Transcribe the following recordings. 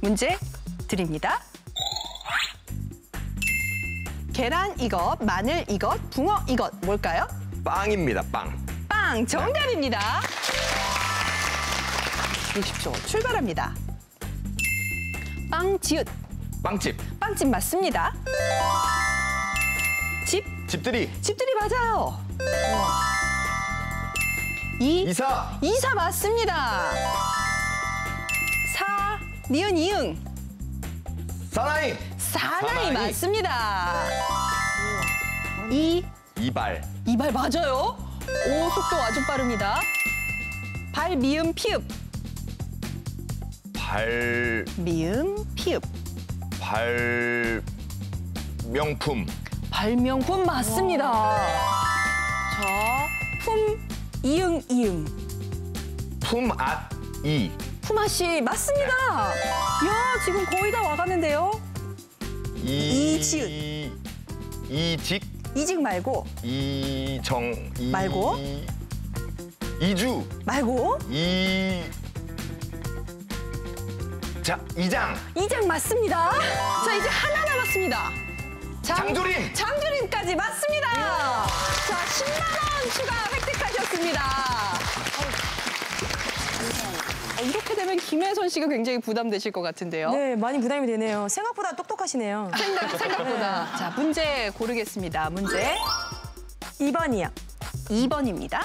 문제 드립니다. 계란 이것, 마늘 이것, 붕어 이것 뭘까요? 빵입니다, 빵. 빵 정답입니다. 60초 출발합니다. 빵 지읒. 빵집. 빵집 맞습니다. 집. 집들이. 집들이 맞아요. 이사. 이사 맞습니다. 사. 니은 이응. 사나이. 사나이 맞습니다. 이발. 이발 맞아요. 오, 속도 아주 빠릅니다. 발, 미음, 피읍. 미음, 피읍. 명품. 발명품 맞습니다. 자, 품, 이응, 이응. 품앗이. 품앗이 맞습니다. 이야, 지금 거의 다 와가는데요. 이지읒. 이직. 이직 말고. 말고. 이주. 말고. 이장. 이장 맞습니다. 자, 이제 하나 남았습니다. 장조림. 장조림까지 맞습니다. 자, 10만 원 추가 획득하셨습니다. 이렇게 되면 김혜선 씨가 굉장히 부담되실 것 같은데요. 네, 많이 부담이 되네요. 생각보다 똑똑하시네요. 생각보다. 자, 문제 고르겠습니다. 문제 2번이요. 2번입니다.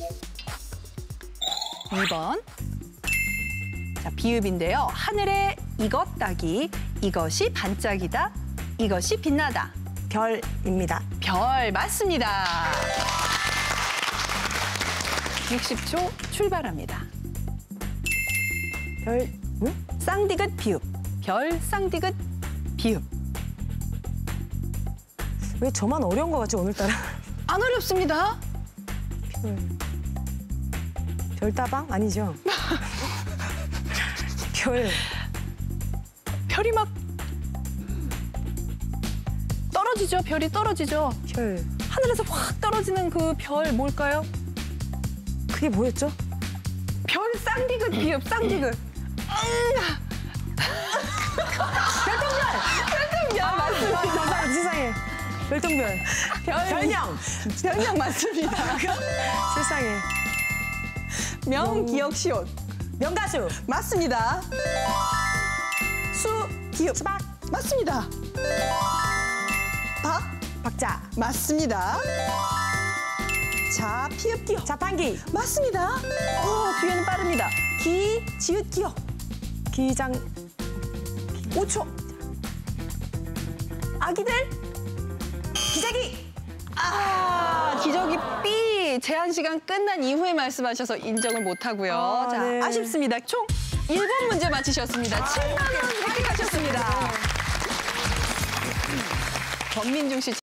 2번. 자, 비읍인데요. 하늘에 이것 따기, 이것이 반짝이다, 이것이 빛나다. 별입니다. 별 맞습니다. 60초 출발합니다. 별, 쌍디귿 비읍. 별 쌍디귿 비읍. 왜 저만 어려운 것 같지, 오늘따라? 안 어렵습니다. 별다방? 아니죠? 별이 막 떨어지죠. 별이 떨어지죠. 별. 하늘에서 확 떨어지는 그 별 뭘까요? 그게 뭐였죠? 별 쌍디귿 비읍 쌍디귿. 별똥별 맞습니다. 세상에. 별똥별. 별명. 별명 맞습니다. 세상에. 명 기억 시옷. 명가수. 맞습니다. 수 기읍. 수박. 맞습니다. 박 박자. 맞습니다. 자 피읍 기억. 자판기. 맞습니다. 오, 뒤에는 빠릅니다. 기 지읒 기억. 기장. 5초. 아기들. 기저귀. 기저귀 B 제한 시간 끝난 이후에 말씀하셔서 인정을 못하고요. 자, 네. 아쉽습니다. 총 7 문제 맞히셨습니다. 7만 원 획득하셨습니다. 권민중 씨.